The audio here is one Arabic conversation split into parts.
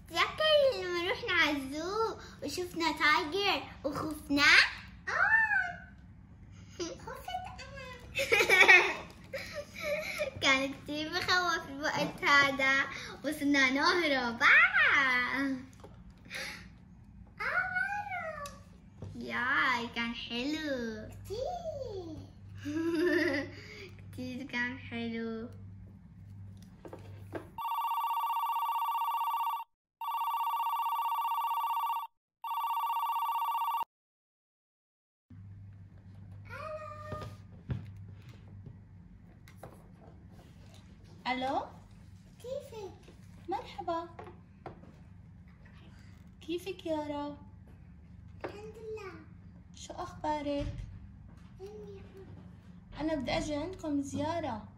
تذكري لما رحنا على الزو وشفنا تايجر وخفنا؟ خفت أنا. كان كتير بخوف الوقت هذا وصرنا نهرب. ياي كان حلو كتير. كتير كان حلو. الو، كيفك؟ مرحبا، كيفك يارا؟ الحمد لله. شو اخبارك؟ منيح. انا بدي اجي عندكم زيارة.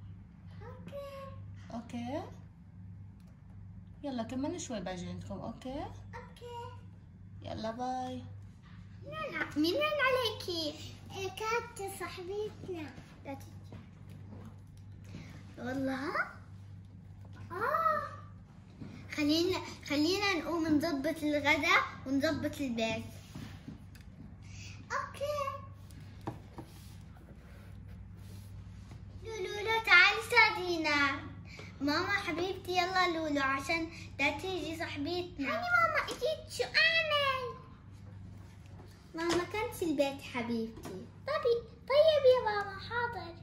اوكي. يلا كمان شوي باجي عندكم. اوكي يلا باي. مين رن عليكي؟ كانت صاحبتنا. لا تجي والله. خلينا نقوم نظبط الغداء ونظبط البيت. اوكي. لولو تعالي ساعدينا. ماما حبيبتي يلا لولو عشان لا تيجي صاحبتنا. هاني ماما اجيت، شو اعمل؟ ماما كانت في البيت حبيبتي. طيب يا ماما حاضر.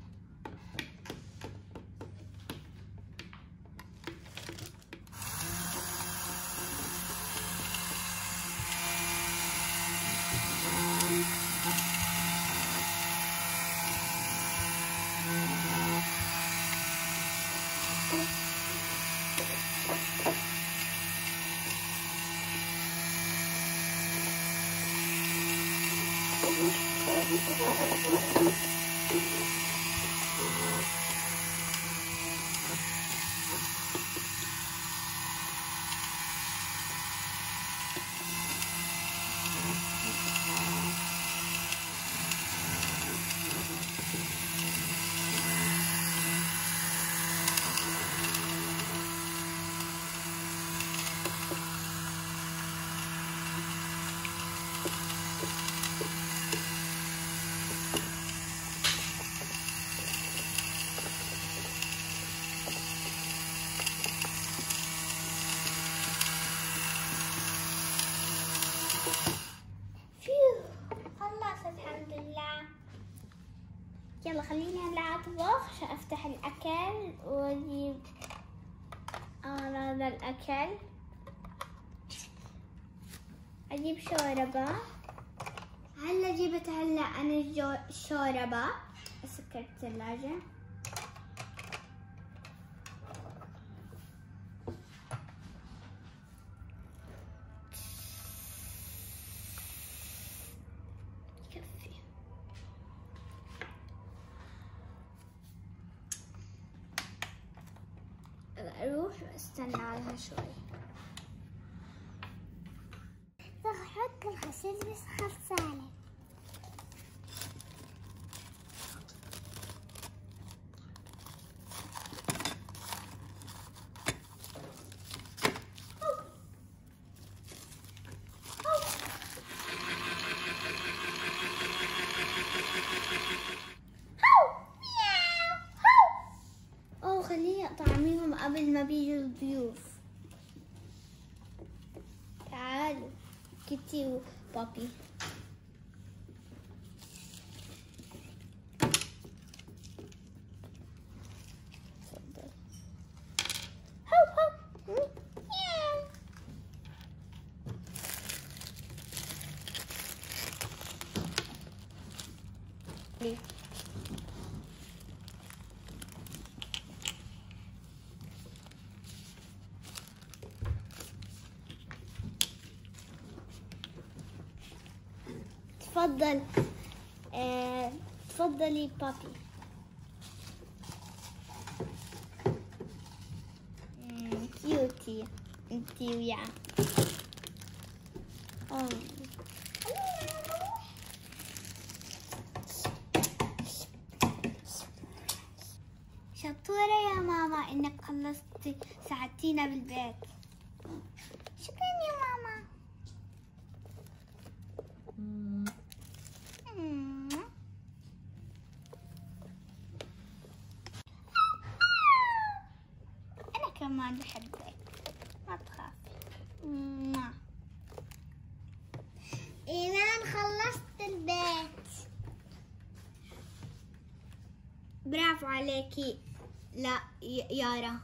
خلص الحمد لله. يلا خليني هلا اطبخ عشان افتح الاكل واجيب هذا الاكل. اجيب شوربة. هلا جبت انا الشوربة. اسكر الثلاجة. اروح استنى عليها شوي. راح احط الغسيل بس غسالة. خليني أطعميهم قبل ما بيجوا الضيوف. تعالوا كيتي وبابي. تفضل. هو مياو. تفضل. تفضلي بابي. كيوتي انتي وياه. شطورة يا ماما انك خلصتي ساعدتينا بالبيت. شكرا يا ماما. أنا كمان بحبك، ما تخافي. إيمان خلصت البيت. برافو عليكي. لا يارا.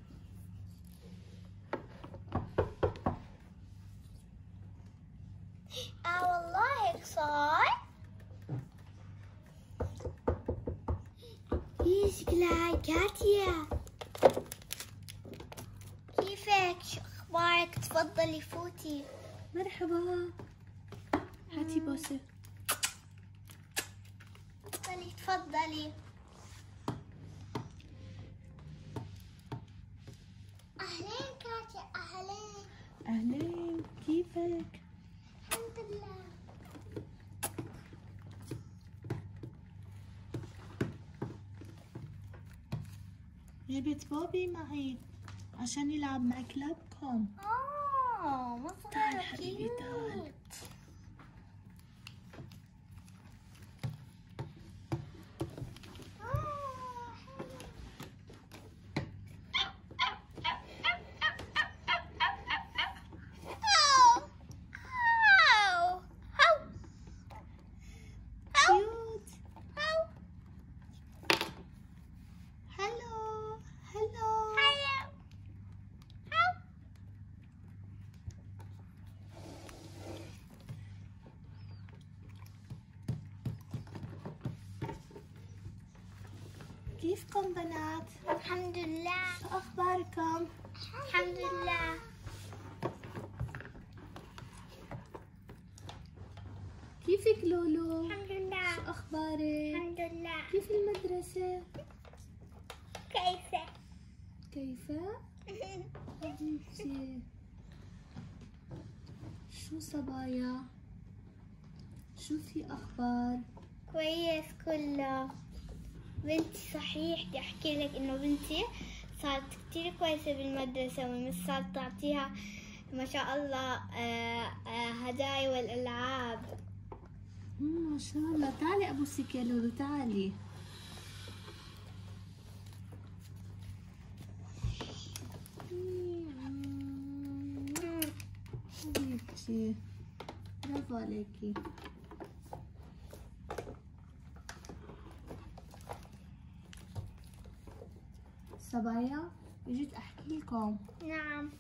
والله هيك صار. شكلها كاتيا. كيفك؟ شو اخبارك؟ تفضلي فوتي. مرحبا. هاتي بوسه. تفضلي تفضلي. اهلين كاتيا. اهلين. اهلين، كيفك؟ الحمد لله. جبت بوبي معي عشان يلعب مع كلابكم. ما تعال صار حبيبي تعال. كيوت. هلو هلو. كيفكم بنات؟ الحمد لله. شو اخباركم؟ الحمد لله. كيفك لولو؟ الحمد لله. شو اخبارك؟ الحمد لله. كيف المدرسة؟ كيفك؟ كيف؟ حبيبتي. شو صبايا؟ شو في اخبار؟ كويس كله. بنتي صحيح بدي احكي لك انه بنتي صارت كتير كويسة بالمدرسة، والمس صارت تعطيها ما شاء الله هدايا والالعاب. ما شاء الله. تعالي ابوسك يا لولو، تعالي. حبيبتي برافو عليكي. صبايا جيت احكي لكم. نعم.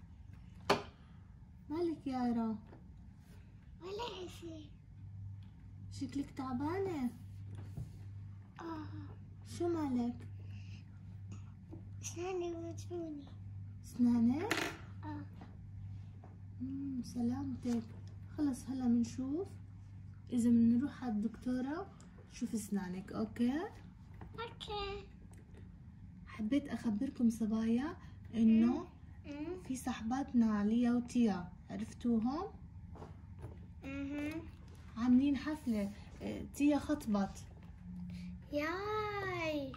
مالك يارا؟ ولا شيء. شكلك تعبانة. شو مالك؟ اسناني بوجعوني. اسنانك؟ سلامتك. خلص هلا بنشوف اذا بنروح على الدكتورة شوف اسنانك. اوكي. حبيت اخبركم صبايا انه في صحباتنا عليا وتيا، عرفتوهم؟ عاملين حفلة. تيا خطبت. ياي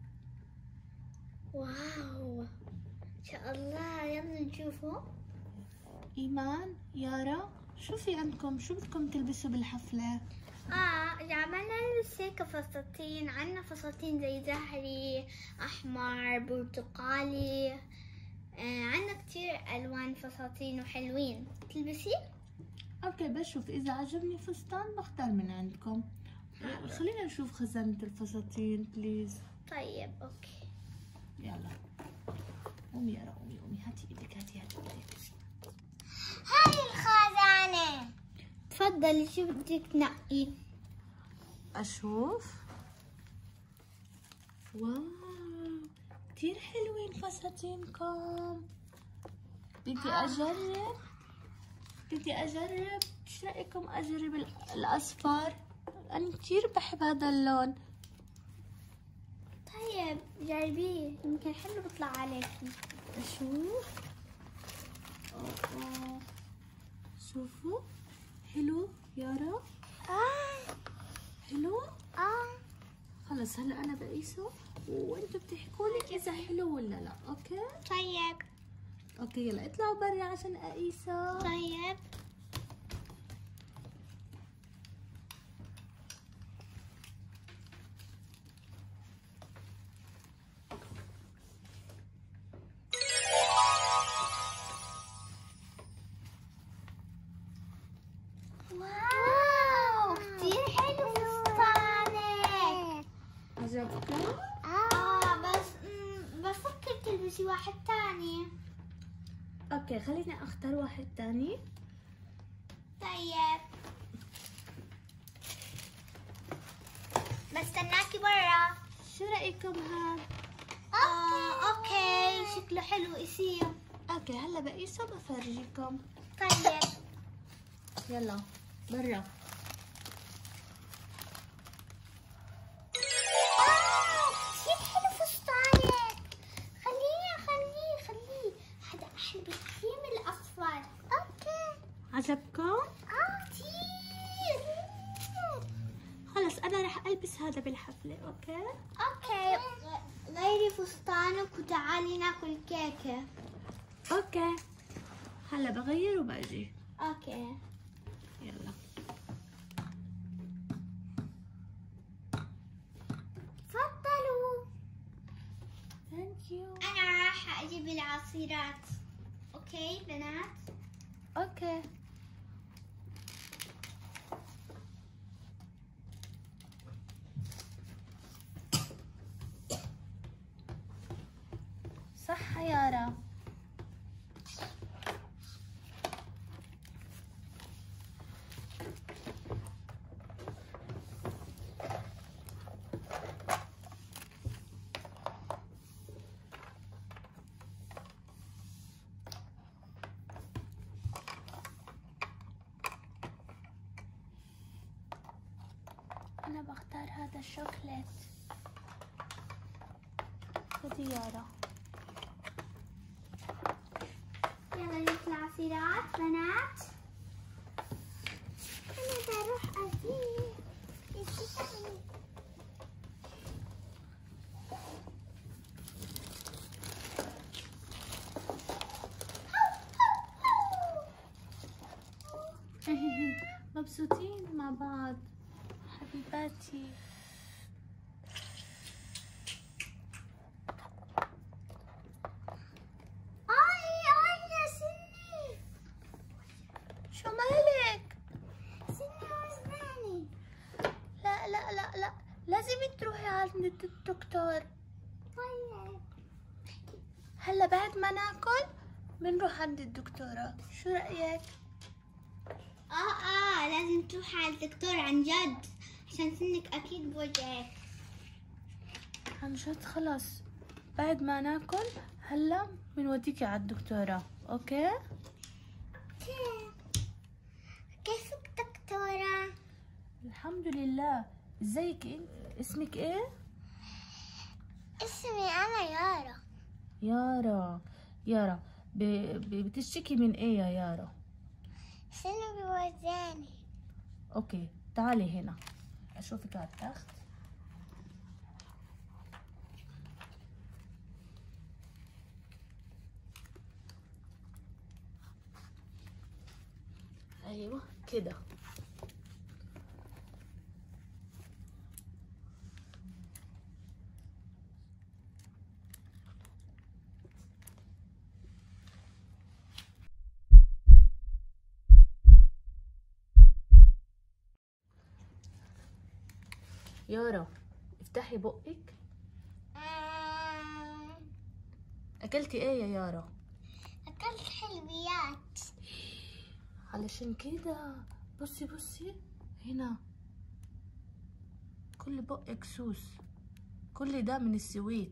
واو ان شاء الله. يلا نشوفه. ايمان يارا شو في عندكم؟ شو بدكم تلبسوا بالحفلة؟ عملنا نلبس هيك فساتين. عنا فساتين زي زهري، احمر، برتقالي. عنا كتير الوان فساتين وحلوين. تلبسي؟ اوكي بشوف اذا عجبني فستان بختار من عندكم. خلينا نشوف خزانة الفساتين بليز. طيب اوكي. يلا قومي يارا، قومي هاتي ايدك، هاتي ايدك. هاي الخزانة. تفضلي شو بدك تنقي؟ اشوف. واو كتير حلوين فساتينكم. بدي اجرب. ايش رايكم اجرب الاصفر؟ انا كتير بحب هذا اللون. طيب جربيه يمكن حلو بيطلع عليكي. اشوف. شوفوا حلو يارا. حلو. خلص هلا انا بقيسه وانتوا بتحكوا لي اذا حلو ولا لا. اوكي. طيب اوكي يلا اطلعوا برا عشان اقيسها. طيب. واو كتير حلو فستانك. عجبكم؟ بس بفكر تلبسي واحد تاني. اوكي خليني اختار واحد تاني. طيب بستناكي برا. شو رأيكم هاد؟ اوكي شكله حلو يصير. اوكي هلا بقيسه بفرجيكم. طيب يلا برا. كتير حلو فستانك. خليه هذا احلى بكثير من الاصفر. اوكي. عجبكم؟ كتير. خلص انا رح البس هذا بالحفلة. اوكي غيري فستانك وتعالي ناكل كيكة. اوكي هلا بغير وباجي. اوكي يلا تفضلوا. ثانك يو. انا راح اجيب العصيرات. اوكي بنات. اوكي صح يارا. أنا بختار هذا الشوكليت. خذي يارا. يلا ناكل العصيرات بنات. انا بروح اجيب. مبسوطين مع بعض حبيباتي. يا سني. شو مالك؟ سني وزناني. لا لا لا لا لازم تروحي عند الدكتور. طيب هلا بعد ما ناكل بنروح عند الدكتورة. شو رأيك؟ لازم تروحي على الدكتور عن جد عشان سنك اكيد بوجعك. عن جد خلص بعد ما ناكل هلا بنوديكي على الدكتورة. اوكي؟ كيفك دكتورة؟ الحمد لله. ازيك انت؟ اسمك ايه؟ اسمي انا يارا. يارا. يارا بتشتكي من ايه يا يارا؟ سني بيوجعني. اوكي تعالي هنا اشوفك على التخت. ايوه كده. يارا افتحي بقك. اكلتي ايه يا يارا؟ اكلت حلويات. علشان كده بصي بصي هنا كل بقك سوس. كل ده من السويت.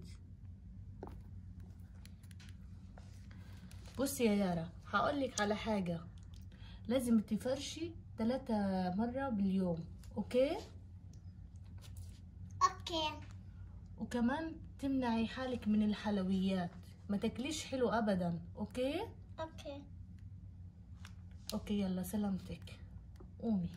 بصي يا يارا هقولك على حاجة. لازم تفرشي 3 مرة باليوم. اوكي؟ اوكي. وكمان تمنعي حالك من الحلويات. ما تاكليش حلو ابدا. اوكي؟ اوكي. اوكي يلا سلامتك. قومي.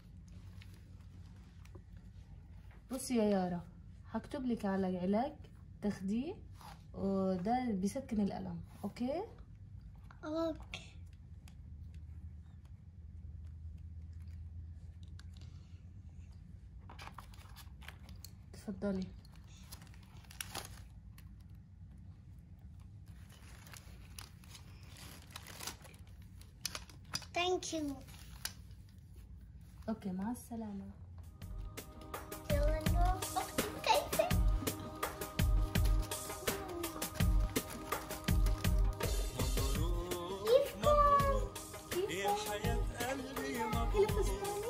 بصي يا يارا هكتب لك على علاج تاخديه وده بيسكن الألم. اوكي اوكي. تفضلي. ثانك يو. اوكي مع السلامة. يلا نروح. اختي كيفك؟ كيفكم؟ يا حياة قلبي حلو فستاني؟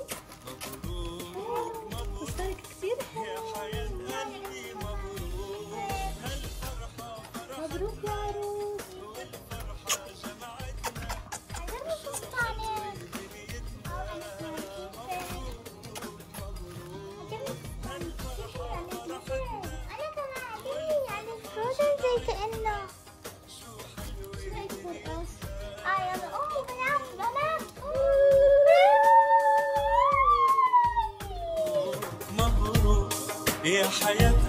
فستانك كتير حلو. يا حياة قلبي مبروك هالفرحة مبروك يا عروس. والفرحة جمعتنا عجبني فستانك. أنا كمان عجبني يعني فروزن زي كأنه شوي فرقص. يلا بنات مبروك يا حياة